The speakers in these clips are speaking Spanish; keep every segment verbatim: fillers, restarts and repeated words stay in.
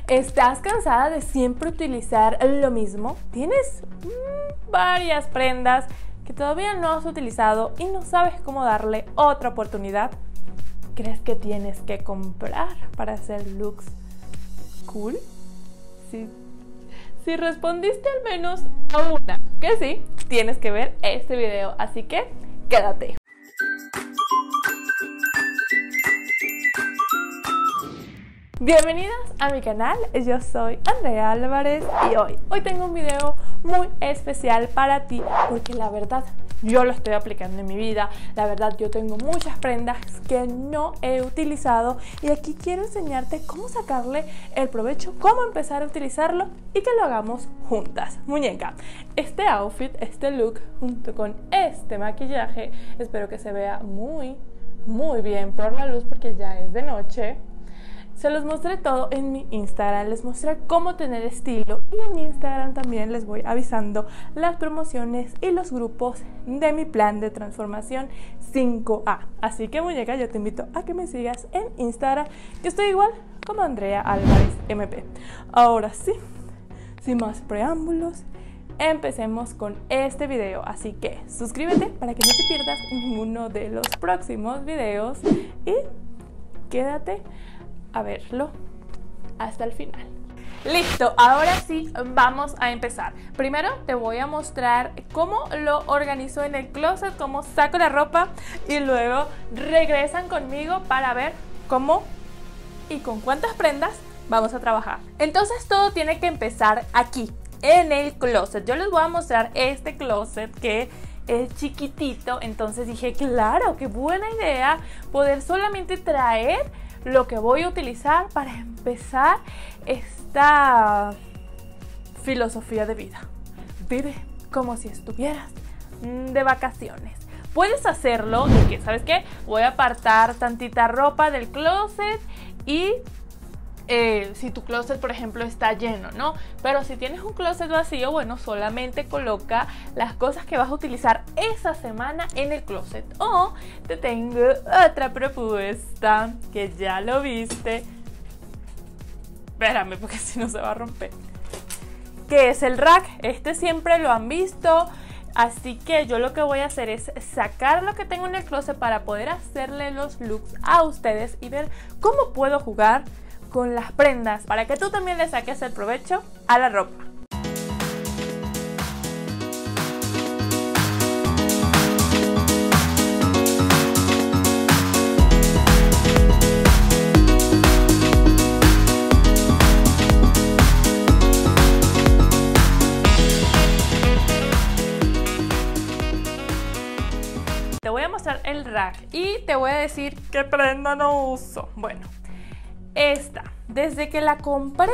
¿Estás cansada de siempre utilizar lo mismo? ¿Tienes mmm, varias prendas que todavía no has utilizado y no sabes cómo darle otra oportunidad? ¿Crees que tienes que comprar para hacer looks cool? Sí. Si respondiste al menos a una que sí, tienes que ver este video, así que quédate. Bienvenidas a mi canal, yo soy Andrea Álvarez y hoy, hoy tengo un video muy especial para ti porque la verdad yo lo estoy aplicando en mi vida. La verdad yo tengo muchas prendas que no he utilizado y aquí quiero enseñarte cómo sacarle el provecho, cómo empezar a utilizarlo y que lo hagamos juntas. Muñeca, este outfit, este look junto con este maquillaje, espero que se vea muy, muy bien por la luz porque ya es de noche. Se los mostré todo en mi Instagram, les mostré cómo tener estilo y en Instagram también les voy avisando las promociones y los grupos de mi plan de transformación cinco A. Así que muñeca, yo te invito a que me sigas en Instagram. Yo estoy igual como Andrea Álvarez M P. Ahora sí, sin más preámbulos, empecemos con este video. Así que suscríbete para que no te pierdas ninguno de los próximos videos y quédate a verlo hasta el final. Listo, ahora sí vamos a empezar. Primero te voy a mostrar cómo lo organizo en el closet, cómo saco la ropa y luego regresan conmigo para ver cómo y con cuántas prendas vamos a trabajar. Entonces todo tiene que empezar aquí, en el closet. Yo les voy a mostrar este closet que es chiquitito, entonces dije, claro, qué buena idea poder solamente traer lo que voy a utilizar para empezar esta filosofía de vida. Vive como si estuvieras de vacaciones. Puedes hacerlo de que, ¿sabes qué? Voy a apartar tantita ropa del closet y Eh, si tu closet, por ejemplo, está lleno, ¿no? Pero si tienes un closet vacío, bueno, solamente coloca las cosas que vas a utilizar esa semana en el closet. O te tengo otra propuesta que ya lo viste. Espérame, porque si no se va a romper. Que es el rack. Este siempre lo han visto. Así que yo lo que voy a hacer es sacar lo que tengo en el closet para poder hacerle los looks a ustedes y ver cómo puedo jugar con las prendas para que tú también le saques el provecho a la ropa. Te voy a mostrar el rack y te voy a decir qué prenda no uso. Bueno, esta, desde que la compré,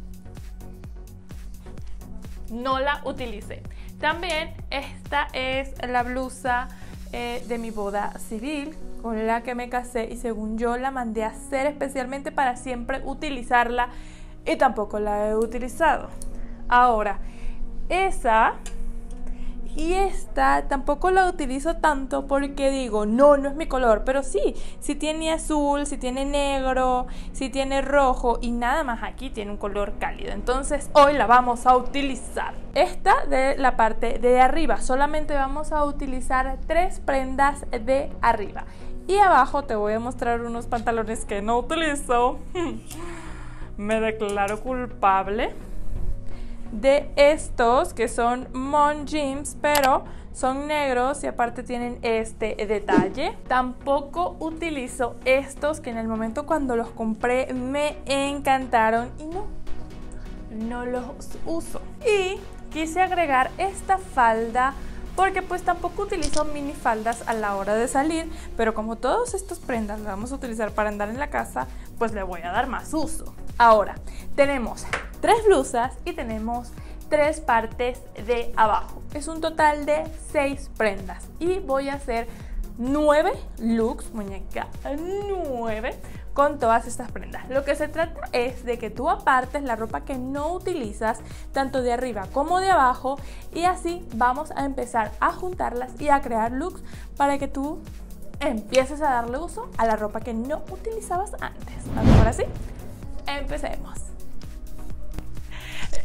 no la utilicé. También esta es la blusa eh, de mi boda civil con la que me casé y según yo la mandé a hacer especialmente para siempre utilizarla y tampoco la he utilizado. Ahora, esa y esta tampoco la utilizo tanto porque digo, no, no es mi color. Pero sí, si tiene azul, si tiene negro, si tiene rojo y nada más aquí tiene un color cálido. Entonces hoy la vamos a utilizar. Esta de la parte de arriba, solamente vamos a utilizar tres prendas de arriba. Y abajo te voy a mostrar unos pantalones que no utilizo. Me declaro culpable de estos que son mom jeans, pero son negros y aparte tienen este detalle. Tampoco utilizo estos que en el momento cuando los compré me encantaron y no, no los uso. Y quise agregar esta falda porque pues tampoco utilizo minifaldas a la hora de salir, pero como todos estos prendas las vamos a utilizar para andar en la casa, pues le voy a dar más uso. Ahora, tenemos tres blusas y tenemos tres partes de abajo. Es un total de seis prendas y voy a hacer nueve looks, muñeca, nueve con todas estas prendas. Lo que se trata es de que tú apartes la ropa que no utilizas, tanto de arriba como de abajo, y así vamos a empezar a juntarlas y a crear looks para que tú empieces a darle uso a la ropa que no utilizabas antes. Ahora sí, empecemos.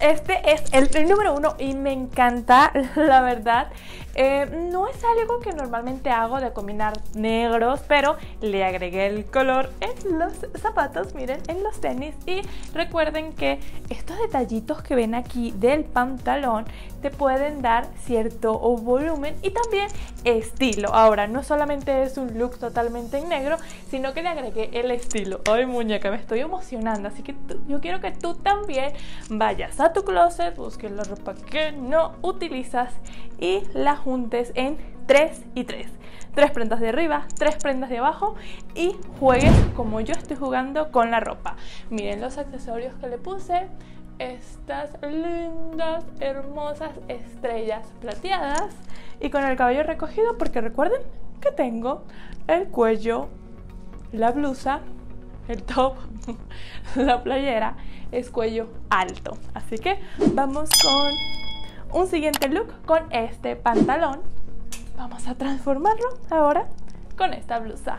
Este es el, el número uno y me encanta, la verdad. Eh, no es algo que normalmente hago de combinar negros, pero le agregué el color en los zapatos, miren, en los tenis. Y recuerden que estos detallitos que ven aquí del pantalón te pueden dar cierto volumen y también estilo. Ahora, no solamente es un look totalmente en negro, sino que le agregué el estilo. Ay, muñeca, me estoy emocionando, así que tú, yo quiero que tú también vayas a tu closet, busques la ropa que no utilizas y la juntes en tres y tres. Tres prendas de arriba, tres prendas de abajo y juegues como yo estoy jugando con la ropa. Miren los accesorios que le puse. Estas lindas, hermosas estrellas plateadas y con el cabello recogido porque recuerden que tengo el cuello, la blusa, el top, la playera es cuello alto. Así que vamos con un siguiente look con este pantalón. Vamos a transformarlo ahora con esta blusa.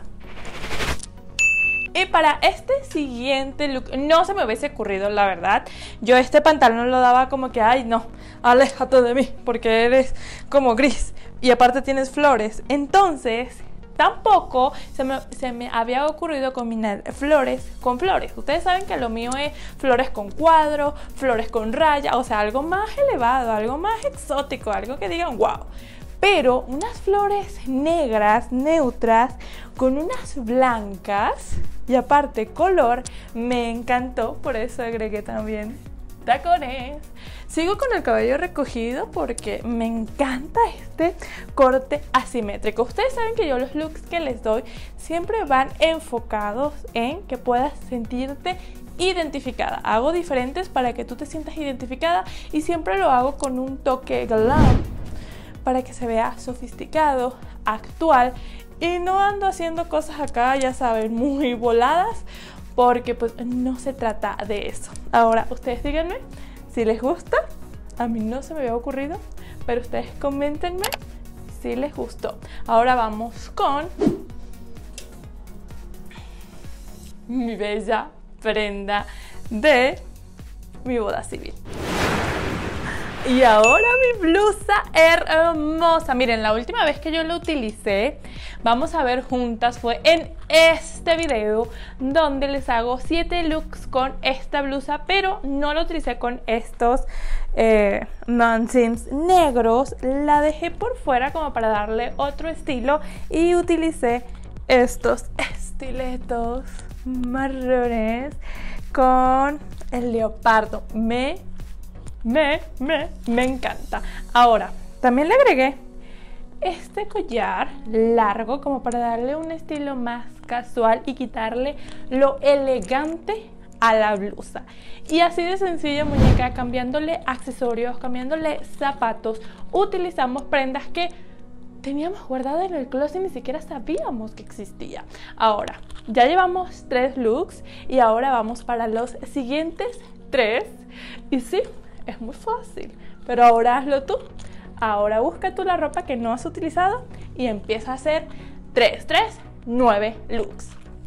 Y para este siguiente look, no se me hubiese ocurrido, la verdad. Yo este pantalón lo daba como que, ay no, aléjate de mí, porque eres como gris y aparte tienes flores. Entonces, tampoco se me, se me había ocurrido combinar flores con flores. Ustedes saben que lo mío es flores con cuadro, flores con raya, o sea, algo más elevado, algo más exótico, algo que digan wow. Pero unas flores negras, neutras, con unas blancas y aparte color, me encantó, por eso agregué también tacones. Sigo con el cabello recogido porque me encanta este corte asimétrico. Ustedes saben que yo los looks que les doy siempre van enfocados en que puedas sentirte identificada. Hago diferentes para que tú te sientas identificada y siempre lo hago con un toque glam para que se vea sofisticado, actual y no ando haciendo cosas acá, ya saben, muy voladas porque pues no se trata de eso. Ahora, ustedes díganme si les gusta. A mí no se me había ocurrido, pero ustedes coméntenme si les gustó. Ahora vamos con mi bella prenda de mi boda civil. Y ahora mi blusa hermosa. Miren, la última vez que yo la utilicé, vamos a ver juntas, fue en este video donde les hago siete looks con esta blusa, pero no la utilicé con estos eh, non-seams negros. La dejé por fuera como para darle otro estilo y utilicé estos estiletos marrones con el leopardo. Me Me, me, me encanta. Ahora, también le agregué este collar largo como para darle un estilo más casual y quitarle lo elegante a la blusa. Y así de sencillo, muñeca, cambiándole accesorios, cambiándole zapatos, utilizamos prendas que teníamos guardadas en el closet y ni siquiera sabíamos que existía. Ahora, ya llevamos tres looks y ahora vamos para los siguientes tres. Y sí, es muy fácil, pero ahora hazlo tú. Ahora busca tú la ropa que no has utilizado y empieza a hacer tres, tres, nueve looks.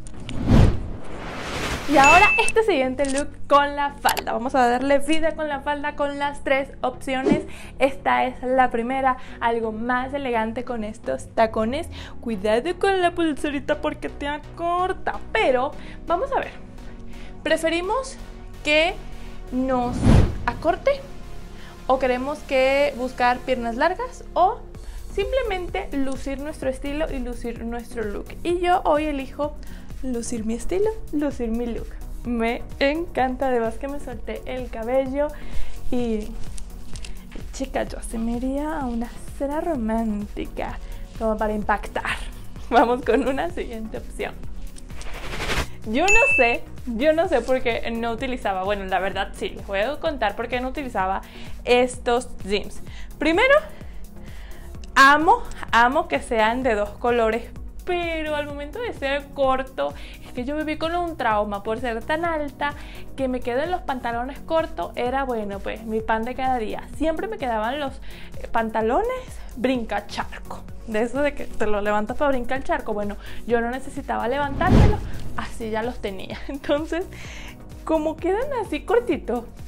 Y ahora este siguiente look con la falda. Vamos a darle vida con la falda con las tres opciones. Esta es la primera, algo más elegante con estos tacones. Cuidado con la pulserita porque te acorta. Pero vamos a ver, preferimos que nos acorte o queremos que buscar piernas largas o simplemente lucir nuestro estilo y lucir nuestro look. Y yo hoy elijo lucir mi estilo, lucir mi look. Me encanta, además que me solté el cabello y chica, yo se me iría a una cena romántica como para impactar. Vamos con una siguiente opción. Yo no sé, yo no sé por qué no utilizaba, bueno, la verdad sí, les voy a contar por qué no utilizaba estos jeans. Primero, amo, amo que sean de dos colores, pero al momento de ser corto, es que yo viví con un trauma por ser tan alta que me quedo en los pantalones cortos, era bueno, pues mi pan de cada día. Siempre me quedaban los pantalones brinca charco, de eso de que te lo levantas para brincar el charco. Bueno, yo no necesitaba levantármelo, así ya los tenía. Entonces, como quedan así cortitos,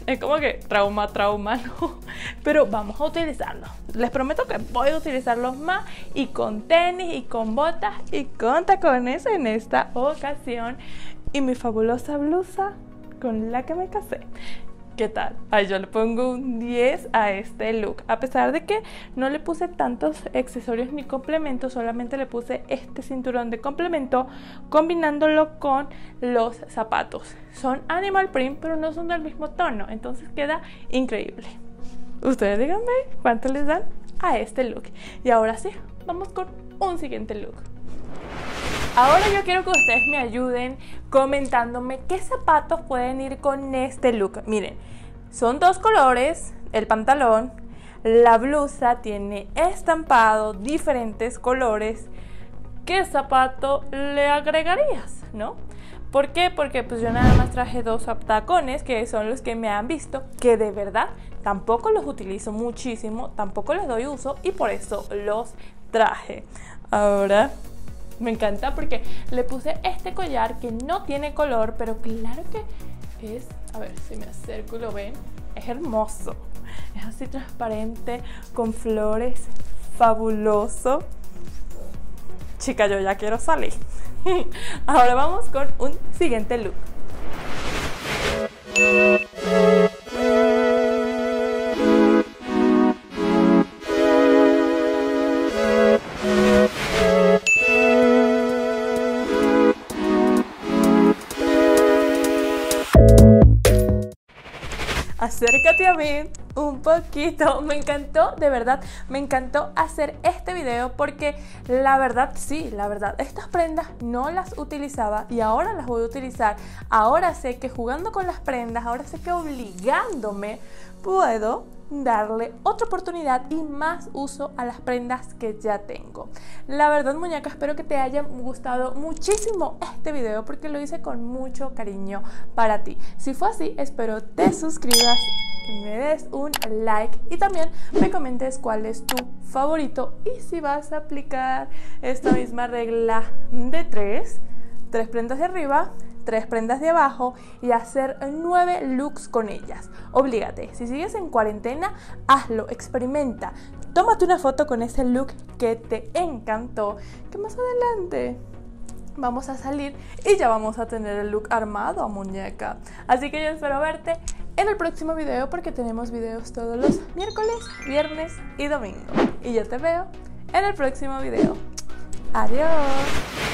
Es como que trauma, trauma, ¿no? Pero vamos a utilizarlos. Les prometo que voy a utilizarlos más, y con tenis, y con botas, y con tacones en esta ocasión. Y mi fabulosa blusa con la que me casé. ¿Qué tal? Ay, yo le pongo un diez a este look. A pesar de que no le puse tantos accesorios ni complementos, solamente le puse este cinturón de complemento combinándolo con los zapatos. Son animal print, pero no son del mismo tono, entonces queda increíble. Ustedes díganme cuánto les dan a este look. Y ahora sí, vamos con un siguiente look. Ahora yo quiero que ustedes me ayuden comentándome qué zapatos pueden ir con este look. Miren, son dos colores, el pantalón, la blusa tiene estampado, diferentes colores. ¿Qué zapato le agregarías, no? ¿Por qué? Porque pues yo nada más traje dos tacones, que son los que me han visto, que de verdad tampoco los utilizo muchísimo, tampoco les doy uso y por eso los traje. Ahora me encanta porque le puse este collar que no tiene color, pero claro que es, a ver si me acerco y lo ven, es hermoso. Es así transparente, con flores, fabuloso. Chica, yo ya quiero salir. Ahora vamos con un siguiente look. Acércate a mí un poquito. Me encantó, de verdad, me encantó hacer este video porque la verdad, sí, la verdad, estas prendas no las utilizaba y ahora las voy a utilizar. Ahora sé que jugando con las prendas, ahora sé que obligándome puedo darle otra oportunidad y más uso a las prendas que ya tengo. La verdad, muñeca, espero que te haya gustado muchísimo este video porque lo hice con mucho cariño para ti. Si fue así, espero te suscribas, me des un like y también me comentes cuál es tu favorito y si vas a aplicar esta misma regla de tres, tres prendas de arriba, tres prendas de abajo y hacer nueve looks con ellas. Oblígate, si sigues en cuarentena, hazlo, experimenta. Tómate una foto con ese look que te encantó, que más adelante vamos a salir y ya vamos a tener el look armado, muñeca. Así que yo espero verte en el próximo video porque tenemos videos todos los miércoles, viernes y domingo. Y yo te veo en el próximo video. Adiós.